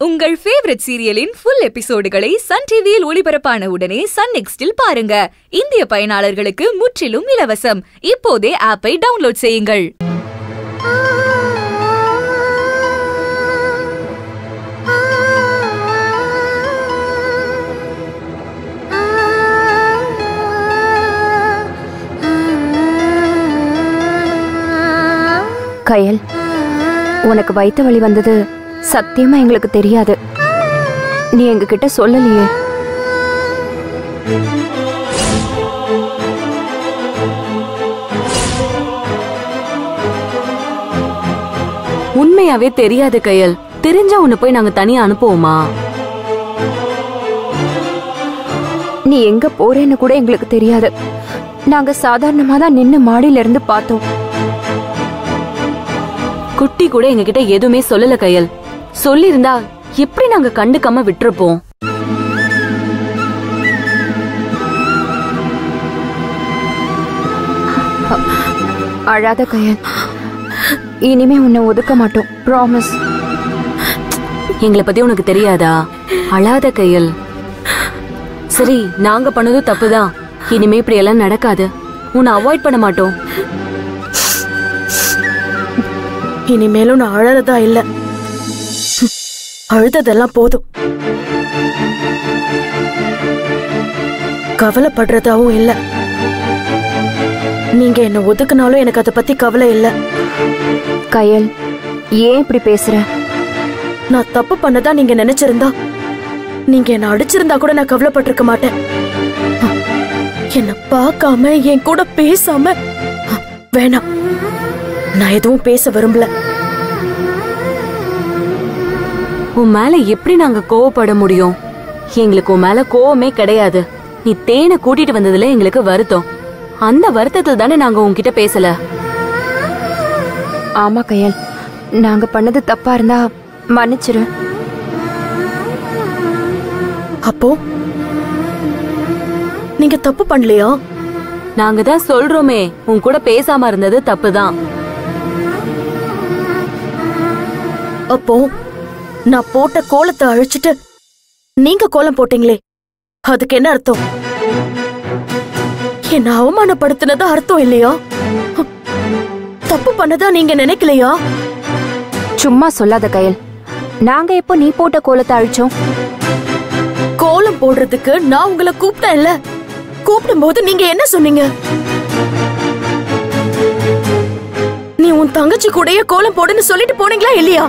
உங்கள் ஃபேவரட் சீரியலின் ஃபுல் எபிசோடுகளை சன் டிவியில் ஒளிபரப்பான உடனே சன் நெக்ஸ்டில் பாருங்க. இந்திய பயனாளர்களுக்கு முற்றிலும் இலவசம். இப்போதே ஆப்பை டவுன்லோட் செய்யுங்கள். கயல், உனக்கு வயிற்று வலி வந்தது சத்தியமா எங்களுக்கு தெரியாது. நீ எங்ககிட்ட சொல்லலையே. உண்மையாவே தெரியாது கயல். தெரிஞ்சா உன்னை போய் நாங்க தனியா அனுப்புவோமா? நீ எங்க போறேன்னு கூட எங்களுக்கு தெரியாது. நாங்க சாதாரணமா தான் நின்னு மாடியில இருந்து பார்த்தோம். குட்டி கூட எங்ககிட்ட எதுவுமே சொல்லல கயல். சொல்லிருந்தா எப்படி நாங்க கண்டுக்காம விட்டுருப்போம்? அழாத கயல், இனிமே உன்னை ஒதுக்க மாட்டோம். ப்ராமிஸ். எங்களை பத்தி உனக்கு தெரியாதா? அழாத கயல். சரி, நாங்க பண்ணதும் தப்புதான். இனிமே இப்படி எல்லாம் நடக்காது. உன்னை அவாய்ட் பண்ண மாட்டோம். இனிமேலும் நான் அழறதா இல்ல. அழுததெல்லாம் போதும். கவலைப்படுறதாவும் இல்ல. நீங்க என்ன ஒதுக்குனாலும் எனக்கு அதை பத்தி கவலை இல்ல. கயல், ஏன் இப்படி பேசுற? நான் தப்பு பண்ணதா நீங்க நினைச்சிருந்தா, நீங்க என்ன அடிச்சிருந்தா கூட நான் கவலைப்பட்டிருக்க மாட்டேன். என்ன பார்க்காம என் கூட பேசாம வேணாம். நான் எதுவும் பேச விரும்பல. உன் மேல எப்படி நாங்க கோவப்பட முடியும்? எங்களுக்கு உன் மேல கோவமே கிடையாது. நீ தேனை கூட்டிட்டு வந்ததுல எங்களுக்கு வருத்தம். அந்த வருத்தத்துல தானே நாங்க உன்கிட்ட பேசல. ஆமா கயல், நாங்க பண்ணது தப்பா இருந்தா மன்னிச்சிரு. அப்போ நீங்க தப்பு பண்ணலையா? நாங்க தான் சொல்றோமே, உன் கூட பேசாம இருந்தது தப்புதான். அப்போ நான் போட்ட கோலத்தை அழிச்சிட்டு நீங்க கோலம் போட்டீங்களே, அதுக்கு என்ன அர்த்தம்? என்ன அவமானப்படுத்தினதா அர்த்தம் இல்லையா? தப்பு பண்ணதா நீங்க நினைக்கலையா? சும்மா சொல்லாத கயல். நாங்க எப்போ நீ போட்ட கோலத்தை அழிச்சோம்? கோலம் போடுறதுக்கு நான் உங்களை கூப்பிட்டேன் இல்ல? கூப்பிடும் போது நீங்க என்ன சொன்னீங்க? நீ உன் தங்கச்சி கூடயே கோலம் போடுன்னு சொல்லிட்டு போனீங்களா இல்லையா?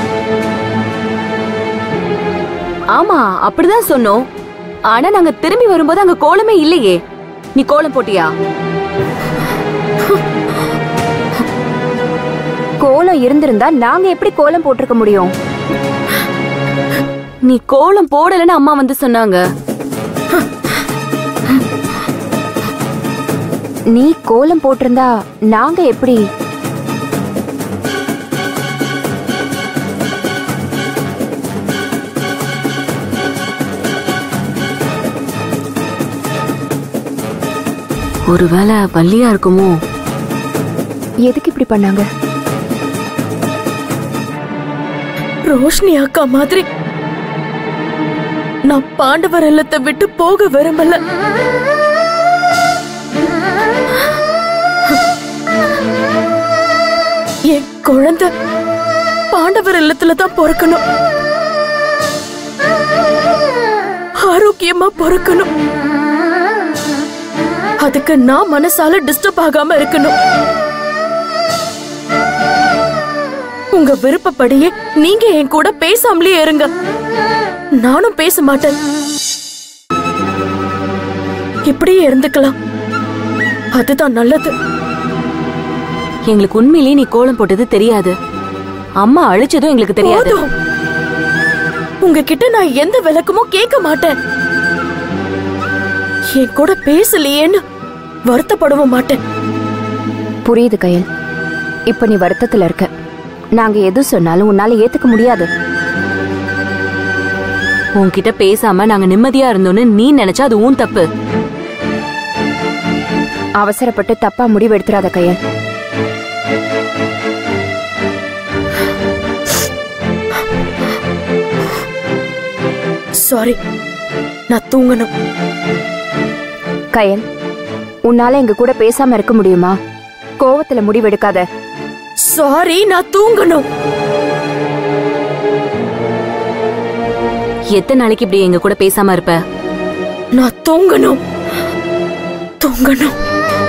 ஆமா, அப்படிதான் சொன்னோம். ஆனா நாங்க திரும்பி வரும்போது அங்க கோலமே இல்லையே. நீ கோலம் போட்டியா? கோலம் இருந்திருந்தா நாங்க எப்படி கோலம் போட்டிருக்க முடியும்? நீ கோலம் போடலன்னு அம்மா வந்து சொன்னாங்க. நீ கோலம் போட்டிருந்தா நாங்க எப்படி? ஒருவேளை வள்ளியா இருக்குமோ? எதுக்கு இப்படி பண்ணாங்க? ரோஷினி அக்கா மாதிரி நான் பாண்டவர் இல்லத்தை விட்டு போக விரும்பல. என் குழந்தை பாண்டவர் இல்லத்துலதான் பிறக்கணும். ஆரோக்கியமா பிறக்கணும். அதுக்கு நான் மனசால டிஸ்டர்ப் ஆகாம இருக்கணும். உங்க விருப்பப்படியே நீங்க என் கூட பேசாமலே இருங்க. நானும் பேச மாட்டேன். இப்படியே இருந்துக்கலாம். அதுதான் நல்லது. எங்களுக்கு உண்மையிலேயே நீ கோலம் போட்டது தெரியாது. அம்மா அழிச்சதும் எங்களுக்கு தெரியாது. உங்ககிட்ட நான் எந்த விளக்கமும் கேட்க மாட்டேன். என் கூட பேசலையேன்னு வருத்தப்படவும் மாட்டேன். புரியுது கயல். இப்ப நீ வருத்தத்துல இருக்க. நாங்க எது சொன்னாலும் உன்னால ஏத்துக்க முடியாது. உன்கிட்ட பேசாம நாங்க நிம்மதியா இருந்தோம்னு நீ நினைச்சா அது உன் தப்பு. அவசரப்பட்டு தப்பா முடிவு எடுத்துறாத கயல். சாரி, நான் தூங்கணும். கயல், உன்னால எங்க கூட பேசாம இருக்க முடியுமா? கோவத்துல முடிவெடுக்காத. சாரி, நான் தூங்கணும். எத்தனை நாளைக்கு இப்படி எங்க கூட பேசாம இருப்ப? நான் தூங்கணும்.